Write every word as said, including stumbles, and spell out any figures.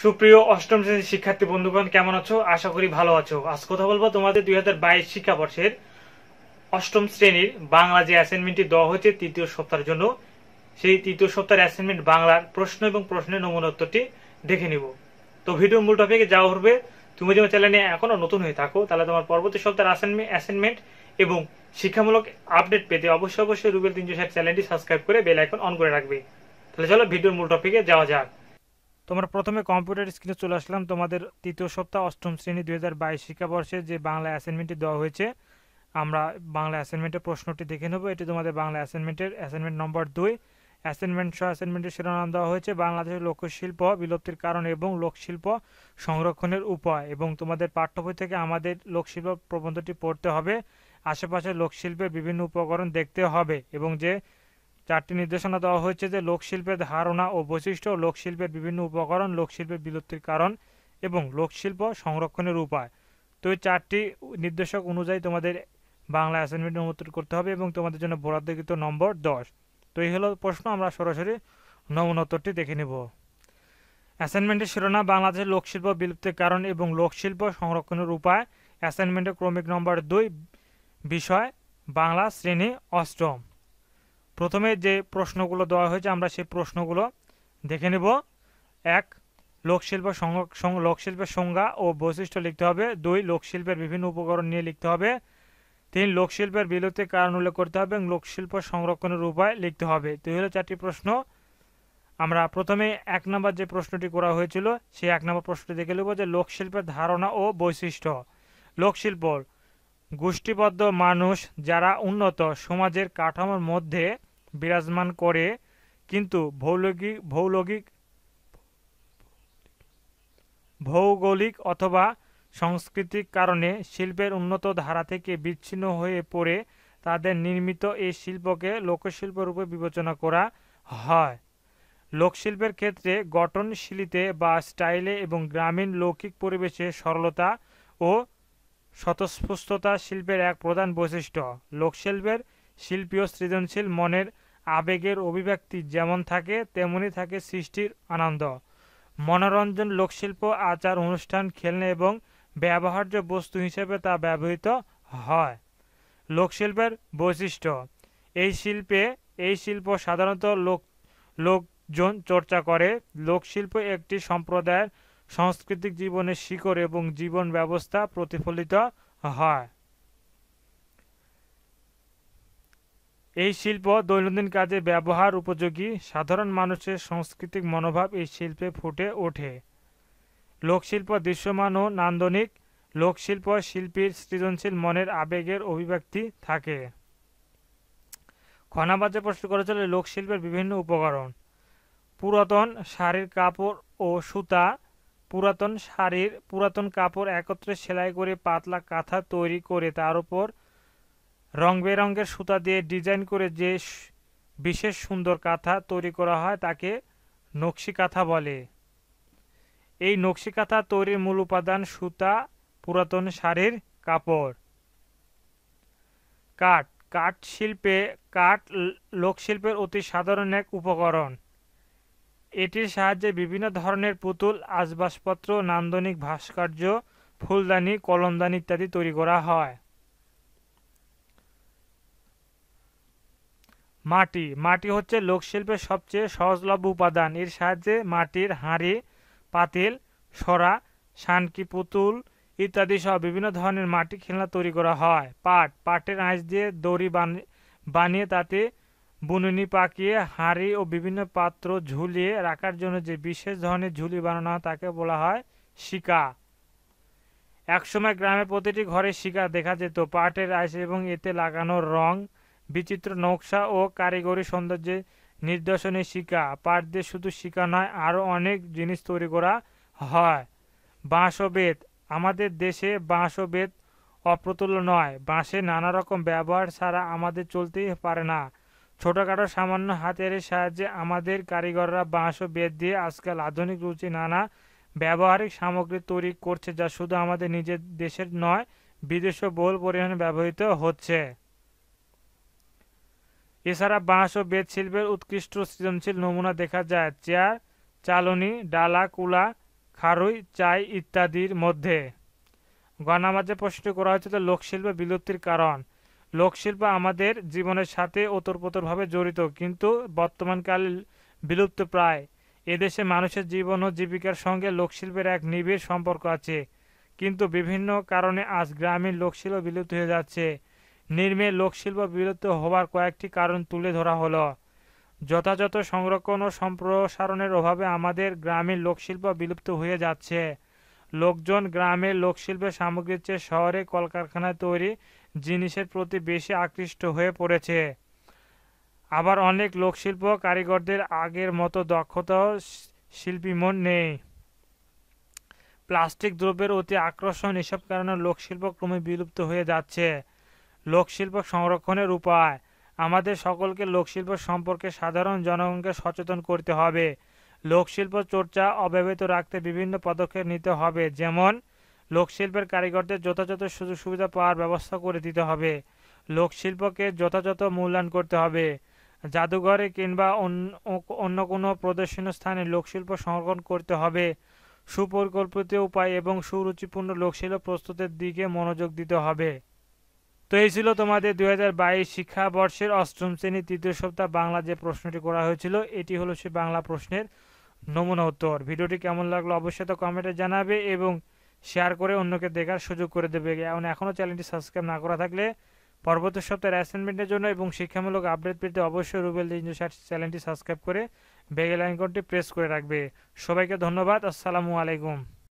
সুপ্রিয় অষ্টম শ্রেণীর শিক্ষার্থী বন্ধুগণ, কেমন আছো? আশা করি ভালো আছো। আজ কথা বলবো তোমাদের দুই হাজার বাইশ শিক্ষাবর্ষের অষ্টম শ্রেণীর বাংলা যে অ্যাসাইনমেন্টটি দেওয়া হয়েছে তৃতীয় সপ্তাহের জন্য, সেই তৃতীয় সপ্তাহের অ্যাসাইনমেন্ট বাংলার প্রশ্ন এবং প্রশ্নের নমুনা উত্তরটি দেখে নিব। তো ভিডিও মূল টপিকে যাওয়া হবে। তুমি যদি চ্যানেলে এখনো নতুন হয়ে থাকো তাহলে তোমার পরবর্তী সপ্তাহের অ্যাসাইনমেন্ট এবং শিক্ষামূলক আপডেট পেতে অবশ্যই অবশ্যই রুবেল তিনশো ষাট চ্যানেলটি সাবস্ক্রাইব করে বেল আইকন অন করে রাখবে। তাহলে চলো ভিডিওর মূল টপিকে যাওয়া যাক। তোমরা প্রথমে কম্পিউটার স্ক্রিনে চলে আসলাম। তোমাদের তৃতীয় সপ্তাহ অষ্টম শ্রেণী দুই হাজার বাইশ শিক্ষাবর্ষে যে বাংলা অ্যাসাইনমেন্টটি দেওয়া হয়েছে, আমরা বাংলা অ্যাসাইনমেন্টের প্রশ্নটি দেখে নেব। এটি তোমাদের বাংলা অ্যাসাইনমেন্টের অ্যাসাইনমেন্ট নম্বর দুই। অ্যাসাইনমেন্ট সহ অ্যাসাইনমেন্টের শিরোনাম দেওয়া হয়েছে বাংলাদেশের লোকশিল্প বিলুপ্তির কারণ এবং লোকশিল্প সংরক্ষণের উপায়। এবং তোমাদের পাঠ্য বই থেকে আমাদের লোকশিল্প প্রবন্ধটি পড়তে হবে, আশেপাশের লোকশিল্পের বিভিন্ন উপকরণ দেখতে হবে এবং যে চারটি নির্দেশনা দেওয়া হয়েছে যে লোকশিল্পের ধারণা ও বৈশিষ্ট্য, লোকশিল্পের বিভিন্ন উপকরণ, লোকশিল্পের বিলুপ্তির কারণ এবং লোকশিল্প সংরক্ষণের উপায়। তো এই চারটি নির্দেশক অনুযায়ী তোমাদের বাংলা অ্যাসাইনমেন্ট উত্তর করতে হবে এবং তোমাদের জন্য বরাদ্দকৃত নম্বর দশ। তো এই হলো প্রশ্ন, আমরা সরাসরি নমুনা উত্তরটি দেখে নেব। অ্যাসাইনমেন্টের শিরোনাম বাংলাদেশের লোকশিল্প বিলুপ্তির কারণ এবং লোকশিল্প সংরক্ষণের উপায়। অ্যাসাইনমেন্টের ক্রমিক নম্বর দুই, বিষয় বাংলা, শ্রেণী অষ্টম। প্রথমে যে প্রশ্নগুলো দেওয়া হয়েছে আমরা সেই প্রশ্নগুলো দেখে নেব। এক, লোকশিল্প লোকশিল্পের সংজ্ঞা ও বৈশিষ্ট্য লিখতে হবে। দুই, লোকশিল্পের বিভিন্ন উপকরণ নিয়ে লিখতে হবে। তিন, লোকশিল্পের বিলুপ্তির কারণ উল্লেখ করতে হবে এবং লোকশিল্প সংরক্ষণের উপায় লিখতে হবে। তো এই হলো চারটি প্রশ্ন। আমরা প্রথমে এক নম্বর যে প্রশ্নটি করা হয়েছিল সেই এক নম্বর প্রশ্নটি দেখে নেব যে লোকশিল্পের ধারণা ও বৈশিষ্ট্য। লোকশিল্প গোষ্ঠীবদ্ধ মানুষ যারা উন্নত সমাজের কাঠামোর মধ্যে বিরাজমান করে কিন্তু ভৌগোলিক ভৌগোলিক ভৌগোলিক অথবা সাংস্কৃতিক কারণে শিল্পের উন্নত ধারা থেকে বিচ্ছিন্ন হয়ে পড়ে তাদের নির্মিত এই শিল্পকে লোকশিল্প রূপে বিবেচনা করা হয়। লোকশিল্পের ক্ষেত্রে গঠনশীলতে বা স্টাইলে এবং গ্রামীণ লৌকিক পরিবেশে সরলতা ও স্বতঃস্ফূর্ততা শিল্পের এক প্রধান বৈশিষ্ট্য। লোকশিল্পের শিল্পীয় সৃজনশীল মনের আবেগের অভিব্যক্তি যেমন থাকে তেমনি থাকে সৃষ্টির আনন্দ, মনোরঞ্জন। লোকশিল্প আচার অনুষ্ঠান, খেলনা এবং ব্যবহার্য বস্তু হিসেবে তা ব্যবহৃত হয়। লোকশিল্পের বৈশিষ্ট্য, এই শিল্পে এই শিল্প সাধারণত লোক লোকজন চর্চা করে। লোকশিল্প একটি সম্প্রদায়ের সাংস্কৃতিক জীবনের শিকড় এবং জীবন ব্যবস্থা প্রতিফলিত হয়। এই শিল্প দৈনন্দিন কাজে ব্যবহার উপযোগী। সাধারণ মানুষের সাংস্কৃতিক মনোভাব এই শিল্পে ফুটে ওঠে। লোকশিল্প দৃশ্যমান ও নান্দনিক। লোকশিল্প শিল্পীর সৃজনশীল মনের আবেগের অভিব্যক্তি থাকে। খনাবাজে প্রশ্ন করেছিল লোকশিল্পের বিভিন্ন উপকরণ। পুরাতন শাড়ির কাপড় ও সুতা। পুরাতন শাড়ির পুরাতন কাপড় একত্রে সেলাই করে পাতলা কাঁথা তৈরি করে তার উপর রং বেরঙের সুতা দিয়ে ডিজাইন করে যে বিশেষ সুন্দর কাঁথা তৈরি করা হয় তাকে নকশি কাঁথা বলে। এই নকশি কাঁথা তৈরির মূল উপাদান সুতা, পুরাতন শাড়ির কাপড়। কাঠ। কাঠ শিল্পে কাঠ লোকশিল্পের অতি সাধারণ এক উপকরণ। এটির সাহায্যে বিভিন্ন ধরনের পুতুল, আসবাবপত্র, নান্দনিক ভাস্কর্য, ফুলদানি, কলমদানি ইত্যাদি তৈরি করা হয়। মাটি। মাটি হচ্ছে লোকশিল্পের সবচেয়ে সহজলভ্য উপাদান। এর সাহায্যে মাটির হাঁড়ি, পাতিল, সরা, শানকি, পুতুল ইত্যাদি সহ বিভিন্ন ধরনের মাটি খেলনা তৈরি করা হয়। পাট। পাটের আঁশ দিয়ে দড়ি বানিয়ে তাতে বুননি পাকিয়ে হাঁড়ি ও বিভিন্ন পাত্র ঝুলিয়ে রাখার জন্য যে বিশেষ ধরনের ঝুলি বানানো হয় তাকে বলা হয় শিকা। একসময় গ্রামের প্রতিটি ঘরে শিকা দেখা যেত। পাটের আঁশ এবং এতে লাগানো রং, বিচিত্র নকশা ও কারিগরি সৌন্দর্যের নিদর্শনে শিকা। পাট দিয়ে শুধু শিকা নয়, আরও অনেক জিনিস তৈরি করা হয়। বাঁশ ও বেত। আমাদের দেশে বাঁশ ও বেত অপ্রতুল্য নয়। বাঁশের নানা রকম ব্যবহার ছাড়া আমাদের চলতেই পারে না। ছোটোখাটো সামান্য হাতিয়ারের সাহায্যে আমাদের কারিগররা বাঁশ ও বেত দিয়ে আজকাল আধুনিক রুচি নানা ব্যবহারিক সামগ্রী তৈরি করছে, যা শুধু আমাদের নিজের দেশের নয় বিদেশেও বহুল পরিমাণে ব্যবহৃত হচ্ছে। এছাড়া বাঁশ ও বেত শিল্পের উৎকৃষ্ট সৃজনশীল নমুনা দেখা যায় চেয়ার, চালনি, ডালা, কুলা, খারুই চাই ইত্যাদির মধ্যে। গ নাম্বার যে প্রশ্নটি করা হয়েছিল লোকশিল্প বিলুপ্তির কারণ। লোকশিল্প আমাদের জীবনের সাথে ওতপ্রোতভাবে জড়িত, কিন্তু বর্তমানকালে বিলুপ্ত প্রায়। এদেশে মানুষের জীবন ও জীবিকার সঙ্গে লোকশিল্পের এক নিবিড় সম্পর্ক আছে, কিন্তু বিভিন্ন কারণে আজ গ্রামীণ লোকশিল্প বিলুপ্ত হয়ে যাচ্ছে। নির্মে লোকশিল্প বিলুপ্ত হওয়ার কয়েকটি কারণ তুলে ধরা হলো। যথাযথ সংরক্ষণ ও সম্প্রসারণের অভাবে আমাদের গ্রামীণ লোকশিল্প বিলুপ্ত হয়ে যাচ্ছে। লোকজন গ্রামের লোকশিল্পের সামগ্রীর চেয়ে শহরে কলকারখানায় তৈরি জিনিসের প্রতি বেশি আকৃষ্ট হয়ে পড়েছে। আবার অনেক লোকশিল্প কারিগরদের আগের মতো দক্ষতা ও শিল্পীমন নেই। প্লাস্টিক দ্রব্যের অতি আকর্ষণ, এসব কারণে লোকশিল্প ক্রমে বিলুপ্ত হয়ে যাচ্ছে। লোকশিল্প সংরক্ষণের উপায়। আমাদের সকলকে লোকশিল্প সম্পর্কে সাধারণ জনগণকে সচেতন করতে হবে। লোকশিল্প চর্চা অব্যাহত রাখতে বিভিন্ন পদক্ষেপ নিতে হবে, যেমন লোকশিল্পের কারিগরদের যথাযথ সুযোগ সুবিধা পাওয়ার ব্যবস্থা করে দিতে হবে। লোকশিল্পকে যথাযথ মূল্যায়ন করতে হবে। জাদুঘরে কিংবা অন্য কোনো প্রদর্শনী স্থানে লোকশিল্প সংরক্ষণ করতে হবে। সুপরিকল্পিত উপায় এবং সুরুচিপূর্ণ লোকশিল্প প্রস্তুতের দিকে মনোযোগ দিতে হবে। তো এই ছিল তোমাদের দুই হাজার বাইশ শিক্ষাবর্ষের অষ্টম শ্রেণী তৃতীয় সপ্তাহ বাংলা যে প্রশ্নটি করা হয়েছিল, এটি হলো সে বাংলা প্রশ্নের নমুনা উত্তর। ভিডিওটি কেমন লাগলো অবশ্যই তো কমেন্টে জানাবে এবং শেয়ার করে অন্যকে দেখার সুযোগ করে দেবে। এখন এখনও চ্যানেলটি সাবস্ক্রাইব না করা থাকলে পরবর্তী সপ্তাহের অ্যাসাইনমেন্টের জন্য এবং শিক্ষামূলক আপডেট পেতে অবশ্যই রুবেল তিনশো ষাট চ্যানেলটি সাবস্ক্রাইব করে বেল আইকনটি প্রেস করে রাখবে। সবাইকে ধন্যবাদ। আসসালামু আলাইকুম।